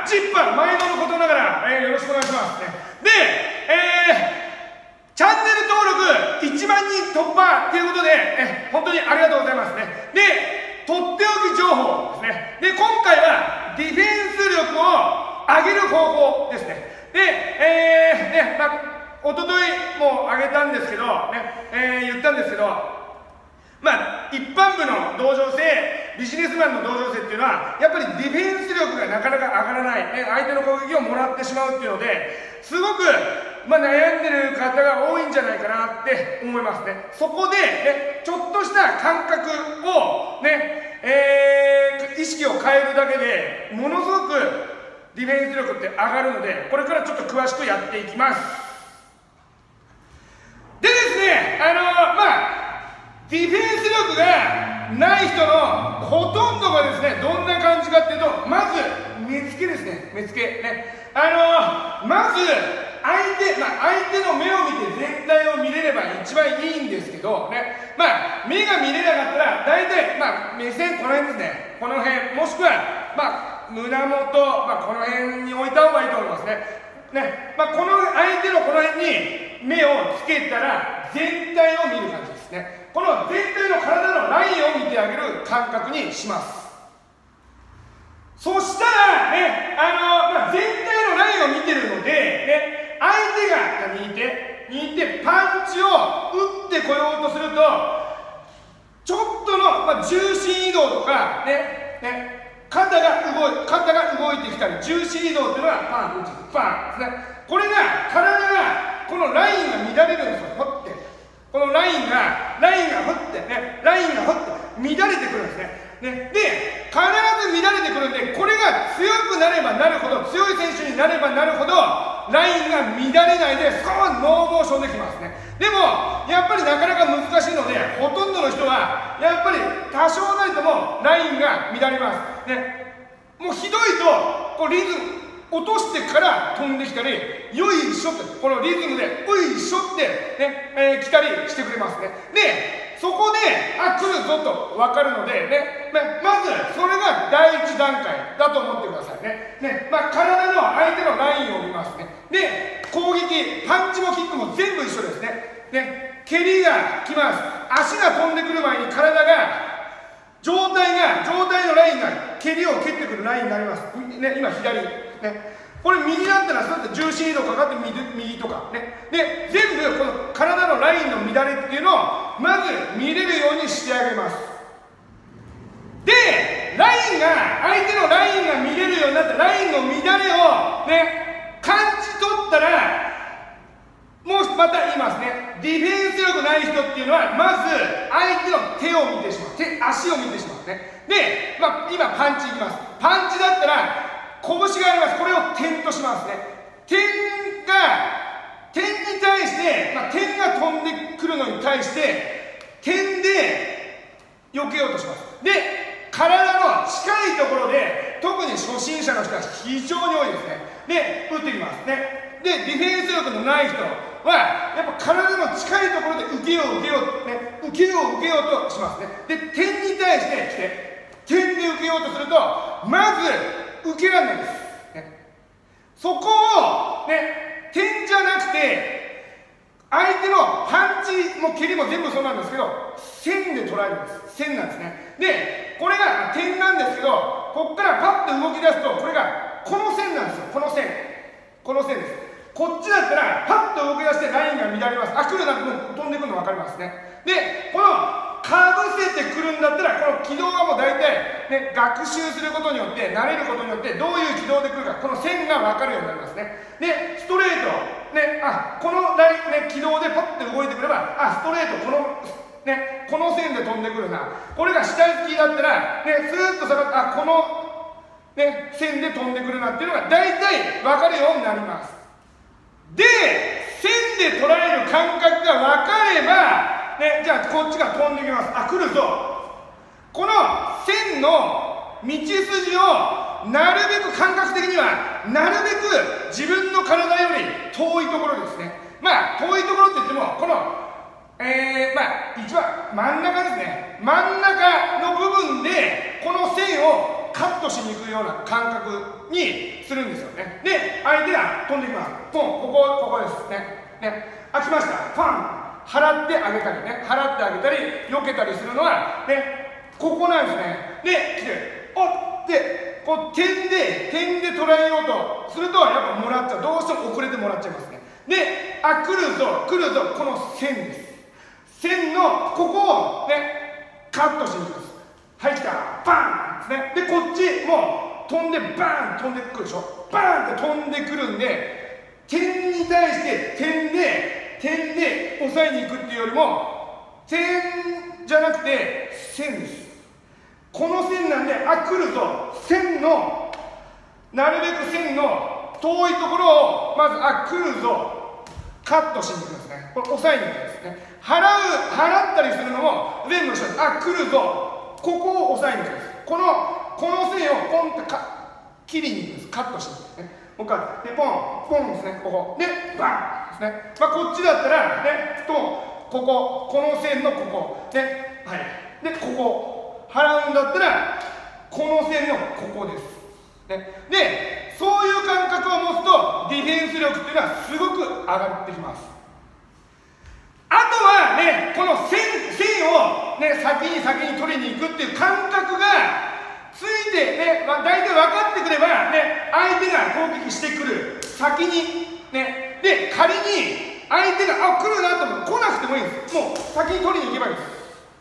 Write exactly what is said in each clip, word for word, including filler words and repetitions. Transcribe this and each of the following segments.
チッパ毎度のことながら、えー、よろしくお願いします、ね、で、えー、チャンネル登録いちまんにん突破ということで、えー、本当にありがとうございますね。で、とっておき情報ですね。で、今回はディフェンス力を上げる方法ですね。で、えー、ね、まあ、おとといも上げたんですけど、ね、えー、言ったんですけど、まあ、一般部の同情性、ビジネスマンの同情性っていうのは、やっぱりディフェンス力がなかなか上がらない、ね、相手の攻撃をもらってしまうっていうので、すごく、まあ、悩んでる方が多いんじゃないかなって思いますね。そこで、ね、ちょっとした感覚を、ね、えー、意識を変えるだけでものすごくディフェンス力って上がるので、これからちょっと詳しくやっていきます。でですね、あのー、まあディフェンス力がない人のほとんどがですね、どんな感じかっていうと、まず目付けですね、目付けね、あのー、まず相手、まあ、相手の目を見て全体を見れれば一番いいんですけどね、まあ目が見れなかったら大体、まあ、目線この辺ですね、この辺、もしくは、まあ、胸元、まあ、この辺に置いた方がいいと思いますね。ね、まあ、この相手のこの辺に目をつけたら全体を見る感じですね。この全体の体のラインを見てあげる感覚にします。そしたらね、あの、まあ、全体のラインを見てるので、ね、相手が握って握ってパンチを打ってこようとすると、ちょっとの、まあ、重心移動とかね、ね、肩が動い肩が動いてきたり、重心移動っていうのはパン、パンですね。これが体がこのラインが乱れるんですよ。ほってこのラインがラインがほってね、ラインがほって乱れてくるんですね。ね、で、必ず乱れてくるんで、これが強くなればなるほど、強い選手になればなるほど、ラインが乱れないで、スコーンノーモーションできますね。でも、やっぱりなかなか難しいので、ほとんどの人は、やっぱり多少なりともラインが乱れます。ね、もうひどいと、こうリズム、落としてから飛んできたり、よいしょって、このリズムで、おいしょってね、えー、来たりしてくれますね。で、そこで、あ、来るぞと分かるので、ね、まず、それが第一段階だと思ってくださいね。ね、まあ、体の相手のラインを見ますね。で、攻撃、パンチもキックも全部一緒ですね。ね、蹴りが来ます。足が飛んでくる前に体が、状態が、状態のラインが蹴りを蹴ってくるラインになります。ね、今左。ね、これ右だったらそうやって重心移動かかって 右, 右とかね。で、全部この体のラインの乱れっていうのをまず見れるようにしてあげます。で、ラインが、相手のラインが見れるようになったラインの乱れをね、感じ取ったら、もうまた言いますね。ディフェンス力ない人っていうのは、まず相手の手を見てしまう。手、足を見てしまうね。で、まあ、今パンチいきます。パンチだったら、拳があります。これを点としますね。点が、点に対して、まあ、点が飛んでくるのに対して、点で避けようとします。で、体の近いところで、特に初心者の人は非常に多いですね。で、打ってきますね。で、ディフェンス力のない人は、やっぱ体の近いところで受けよう、受けよう、ね、受けよう、受けようとしますね。で、点に対して来て、点で受けようとすると、まず、受けられないです、ね、そこを、ね、点じゃなくて相手のパンチも蹴りも全部そうなんですけど線で捉えるんです。線なんですね。で、これが点なんですけど、ここからパッと動き出すと、これがこの線なんですよ。この線、この線です。こっちだったらパッと動き出してラインが乱れます。あ、来るなってもう飛んでくるの分かりますね。で、このかぶせてくるんだったら、この軌道がもう大体、ね、学習することによって、慣れることによって、どういう軌道で来るか、この線が分かるようになりますね。で、ストレート、ね、あ、このライン、ね、軌道でパッと動いてくれば、あ、ストレート、この、ね、この線で飛んでくるな。これが下行きだったら、ね、スーッと下がって、あ、この、ね、線で飛んでくるなっていうのが大体分かるようになります。で、線で捉える感覚が分かれば、ね、じゃあこっちが飛んできます。あ、来るぞ。この線の道筋をなるべく感覚的にはなるべく自分の体より遠いところですね。まあ遠いところって言ってもこの、えー、まあ一番真ん中ですね。真ん中の部分でこの線をカットしに行くような感覚にするんですよね。で、相手が飛んできます。ポン、ここ、ここですね。ね、あ、来ました。パン、払ってあげたりね、払ってあげたり、避けたりするのは、ね、ここなんですね。で、来て、おって、こう、点で、点で捉えようとすると、やっぱもらっちゃう。どうしても遅れてもらっちゃいますね。で、あ、来るぞ、来るぞ、この線です。線の、ここをね、カットしていきます。はい、来た、バーンですね。で、こっち、もう、飛んで、バーン飛んでくるでしょ。バーンって飛んでくるんで、点に対して点で、点で押さえに行くっていうよりも、点じゃなくて、線です。この線なんで、あ、来るぞ、線の、なるべく線の遠いところを、まず、あ、来るぞ、カットしに行くんですね。これ、押さえに行くんですね。払う、払ったりするのも、全部一緒です。あ、来るぞ、ここを押さえに行くんです。この、この線をポンってか切りに行くんです。カットしに行くんですね。もう一回、で、ポン、ポンですね、ここ。で、バンですね。まあ、こっちだったら、ね、と、ここ、この線のここ。で、はい。で、ここ。払うんだったら、この線のここです。ね、で、そういう感覚を持つと、ディフェンス力っていうのはすごく上がってきます。あとはね、この線、線を、ね、先に先に取りに行くっていう感覚がついて、ね、まあ、大体分かってくれば、ね、相手が攻撃してくる先に、ね、で、仮に相手が、あ、来るなと思って、来なくてもいいんです。もう先に取りに行けばいいんです。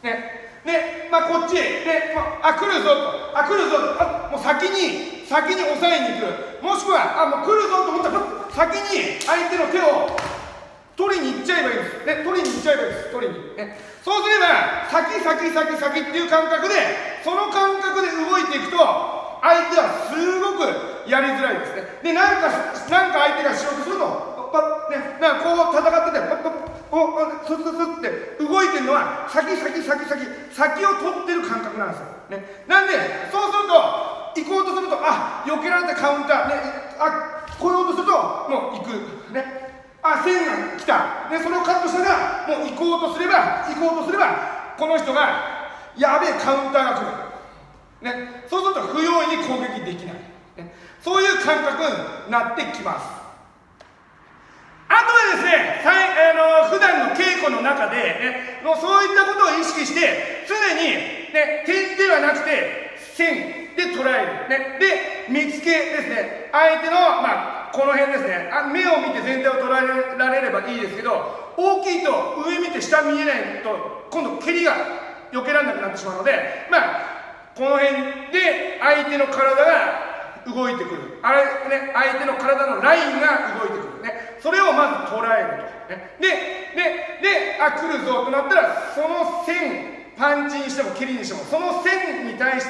ね。で、まあ、こっちへ、で、まあ、あ、来るぞと、あ、来るぞと、あ、もう先に、先に押さえに行く。もしくは、あ、もう来るぞと思ったら、先に相手の手を取りに行っちゃえばいいんです。ね、取りに行っちゃえばいいです。取りに。ね、そうすれば、先、先、先、先っていう感覚で、その感覚で動いていくと、相手はすごくやりづらいですね。で、なんか、なんか相手がしようとすると、パッ、ね、なんかこう戦ってて、パッパッ、お、スッスッスッって動いてるのは、先、先、先、先、先を取ってる感覚なんですよ。ね、なんで、そうすると、行こうとすると、あ、避けられたカウンター、ね、あ、来ようとすると、もう行く。ね。あ、線が来た。で、それをカットしたら、もう行こうとすれば、行こうとすれば、この人が、やべえカウンターが来る。ね。そうすると、不用意に攻撃できない。ね。そういう感覚になってきます。あとはですね、あの普段の稽古の中で、ね、のそういったことを意識して、常に、ね、点ではなくて、線で捉える。ね。で、見つけですね、相手の、まあ、この辺ですね、あ、目を見て全体を捉えられればいいですけど、大きいと上見て下見えないと、今度蹴りが避けられなくなってしまうので、まあ、この辺で相手の体が動いてくる。あれ、ね、相手の体のラインが動いてくる。ね。それをまず捉えると。ね。で、で、で、あ、来るぞとなったら、その線、パンチにしても蹴りにしても、その線に対して、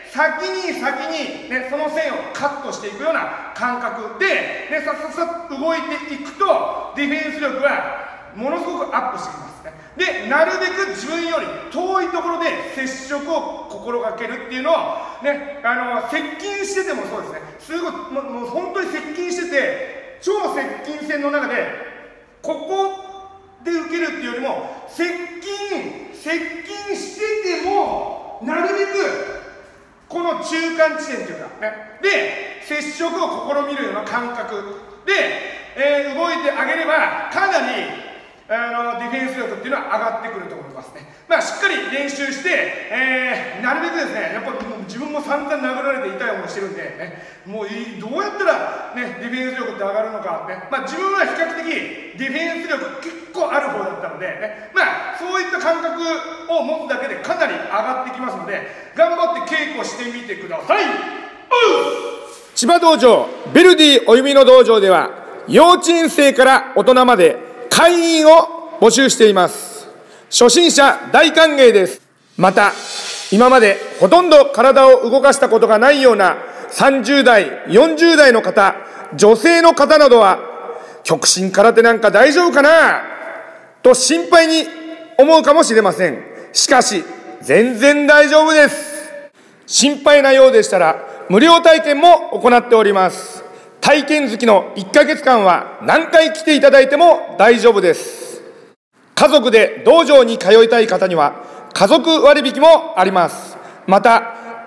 先に先に、ね、その線をカットしていくような感覚で、ね、さっさっさっと動いていくと、ディフェンス力がものすごくアップしてきますね。で、なるべく自分より遠いところで接触を心がけるっていうのを、ね、あの、接近しててもそうですね、すごい、もう、もう本当に接近してて、超接近戦の中で、ここで受けるっていうよりも、接近、接近してても、なるべく、この中間地点というか、ね、で、接触を試みるような感覚で、えー、動いてあげれば、かなり、あのディフェンス力っていうのは上がってくると思いますね。まあ、しっかり練習して、えー、なるべくですね、やっぱもう自分も散々殴られて痛い思いしてるんで、ね、もういどうやったら、ね、ディフェンス力って上がるのか、ね、まあ、自分は比較的ディフェンス力結構ある方だったので、ね、まあ、そういった感覚を持つだけでかなり上がってきますので、頑張って稽古してみてください。 千葉道場ベルディお弓の道場では、幼稚園生から大人まで会員を募集しています。初心者大歓迎です。また、今までほとんど体を動かしたことがないようなさんじゅう代、よんじゅう代の方、女性の方などは、極真空手なんか大丈夫かなと心配に思うかもしれません。しかし、全然大丈夫です。心配なようでしたら、無料体験も行っております。体験月のいっかげつかんは何回来ていただいても大丈夫です。家族で道場に通いたい方には家族割引もあります。また、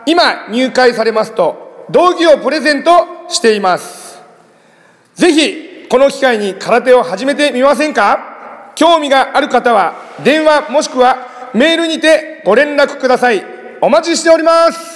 今入会されますと道着をプレゼントしています。ぜひこの機会に空手を始めてみませんか？興味がある方は電話もしくはメールにてご連絡ください。お待ちしております。